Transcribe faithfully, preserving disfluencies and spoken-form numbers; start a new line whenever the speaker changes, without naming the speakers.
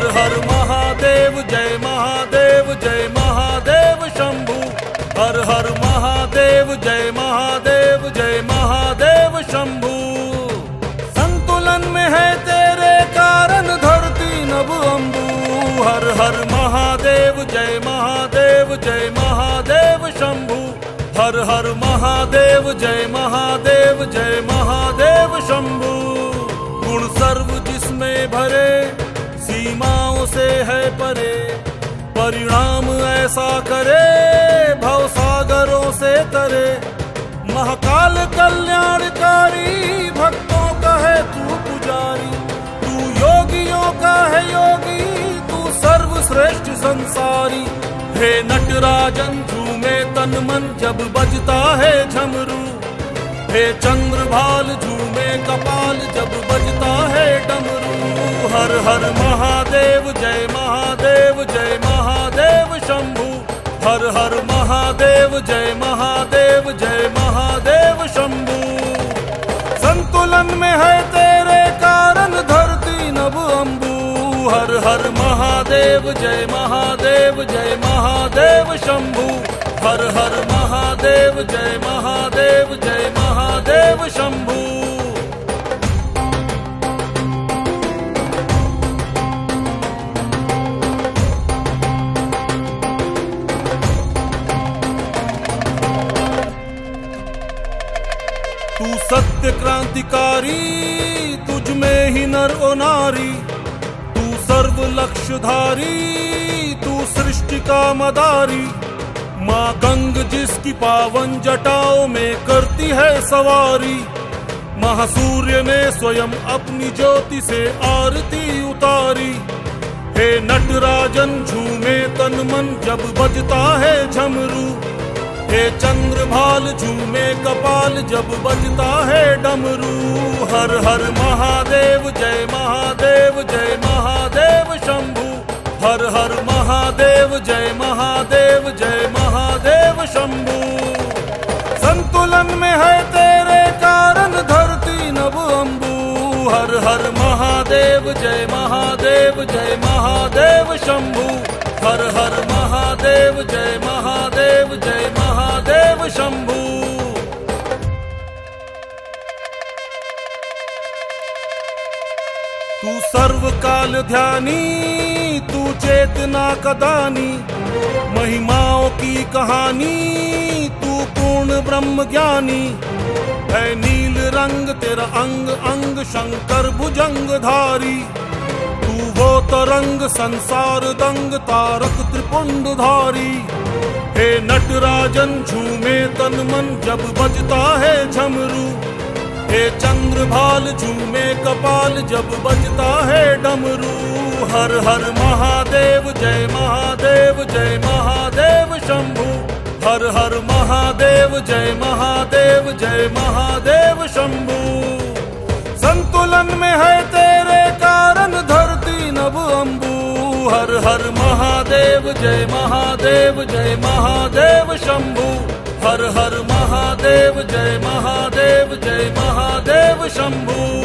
हर हर महादेव जय महादेव जय महादेव शंभू। हर हर महादेव जय महादेव जय महादेव शंभू। संतुलन में है तेरे कारण धरती नभ अम्बू। हर हर महादेव जय महादेव जय महादेव शंभू। हर हर महादेव जय महादेव जय महादेव शंभू। गुण सर्व जिसमें भरे सीमाओं से है परे, परिणाम ऐसा करे भव सागरों से तरे। महाकाल कल्याणकारी भक्तों का है तू पुजारी, तू योगियों का है योगी, तू सर्वश्रेष्ठ संसारी। हे नटराजन झूमे तन मन जब बजता है झमरू। हे चंद्रभाल झूमे कपाल जब बजता है डमरू। हर हर महादेव जय महादेव जय महादेव शंभू। हर हर महादेव जय महादेव जय महादेव शंभू। संतुलन में है तेरे कारण धरती नभ अम्बू। हर हर महादेव जय महादेव जय महादेव शंभू। हर हर महादेव जय महादेव जय महादेव शंभू। तू सत्य क्रांतिकारी, तुझ में ही नर ओ नारी। तू सर्व लक्ष्यधारी, तू सृष्टि का मदारी। माँ गंग जिसकी पावन जटाओं में करती है सवारी। महासूर्य ने स्वयं अपनी ज्योति से आरती उतारी। हे नटराजन झूमे तन मन जब बजता है झमरू। हे चंद्रभाल झूमे कपाल जब बजता है डमरू। हर हर महादेव जय महादेव जय महादेव शंभू। हर हर महादेव जय महादेव जय महादेव शंभू। संतुलन में है तेरे कारण धरती नभ अम्बू। हर हर महादेव जय महादेव जय महादेव शंभू। हर हर महादेव जय महादेव जय महादेव शंभू। तू सर्वकाल ध्यानी, तू चेतना का दानी। महिमाओं की कहानी, तू पूर्ण ब्रह्म ज्ञानी। है नील रंग तेरा अंग अंग शंकर भुजंगधारी। तू वो तरंग संसार दंग तारक त्रिपुंडधारी। हे नटराजन झूमे तन मन जब बजता है झमरू। हे चंद्रभाल झूमे कपाल जब बजता है डमरू। हर हर महादेव जय महादेव जय महादेव शंभू। हर हर महादेव जय महादेव जय महादेव शंभू। संतुलन में है तेरे कारण धरती नभ अम्बू। हर हर महादेव जय महादेव जय महादेव शंभू। हर हर महादेव जय महादेव जय महादेव शंभू।